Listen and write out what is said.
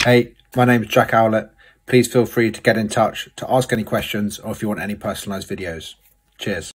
Hey, my name is Jack Owlett. Please feel free to get in touch to ask any questions or if you want any personalised videos. Cheers.